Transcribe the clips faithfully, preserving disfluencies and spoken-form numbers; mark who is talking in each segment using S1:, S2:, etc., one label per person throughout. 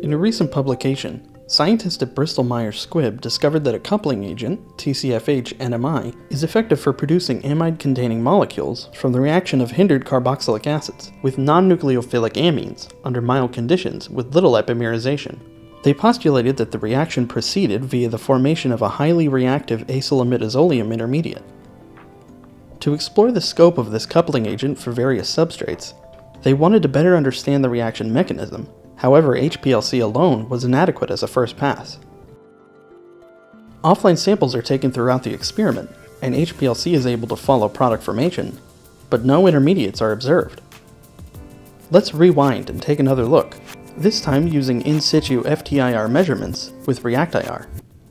S1: In a recent publication, scientists at Bristol Myers Squibb discovered that a coupling agent, T C F H N M I, is effective for producing amide-containing molecules from the reaction of hindered carboxylic acids with non-nucleophilic amines under mild conditions with little epimerization. They postulated that the reaction proceeded via the formation of a highly reactive acyl imidazolium intermediate. To explore the scope of this coupling agent for various substrates, they wanted to better understand the reaction mechanism. However, H P L C alone was inadequate as a first pass. Offline samples are taken throughout the experiment, and H P L C is able to follow product formation, but no intermediates are observed. Let's rewind and take another look, this time using in-situ F T I R measurements with reactive.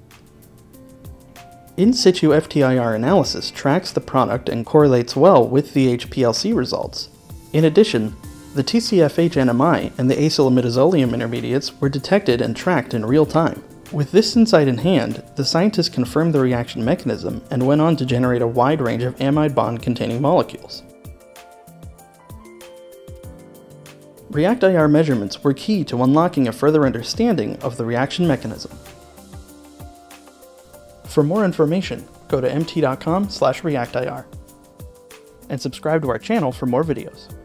S1: In-situ F T I R analysis tracks the product and correlates well with the H P L C results. In addition, the T C F H N M I and the acyl imidazolium intermediates were detected and tracked in real time. With this insight in hand, the scientists confirmed the reaction mechanism and went on to generate a wide range of amide bond-containing molecules. reactive I R measurements were key to unlocking a further understanding of the reaction mechanism. For more information, go to m t dot com slash reactive I R and subscribe to our channel for more videos.